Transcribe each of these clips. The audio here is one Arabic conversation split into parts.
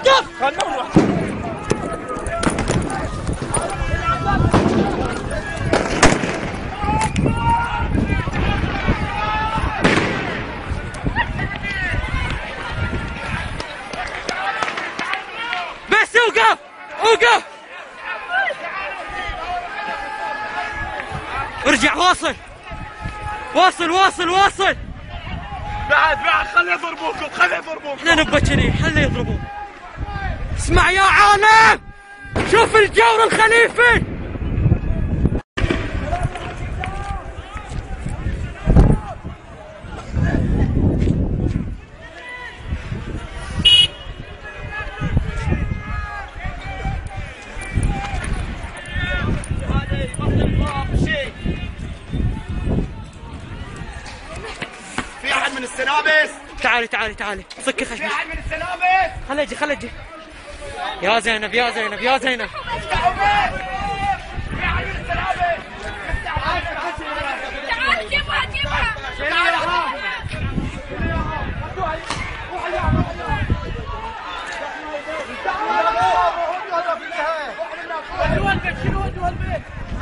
وقف. بس اوقف اوقف. ارجع واصل واصل واصل واصل. بعد خلي يضربوكم خلي يضربوكم. احنا نبى كذي خلي يضربون. اسمع يا عالم شوف الجور الخليفي. في احد من السنابس؟ تعالي صك في خشمك. احد من السنابس؟ خل اجي. يا زينب يا زينب يا زينب. افتحوا بيت. في احد من السنابس؟ تعال جيبها شنو ودوا البيت؟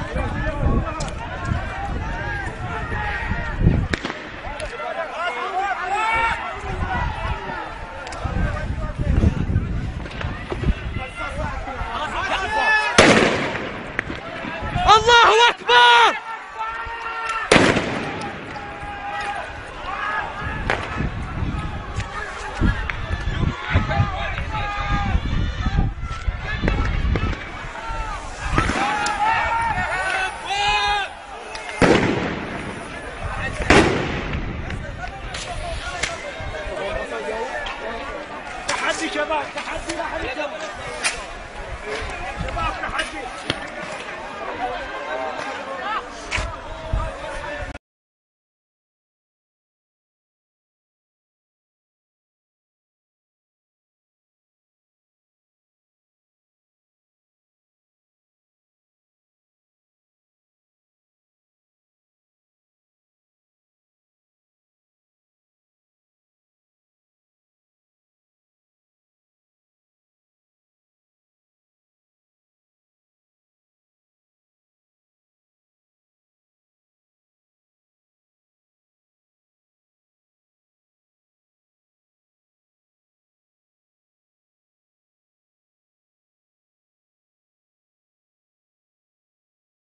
الله اكبر. تحدي شباب تحدي شباب تحدي.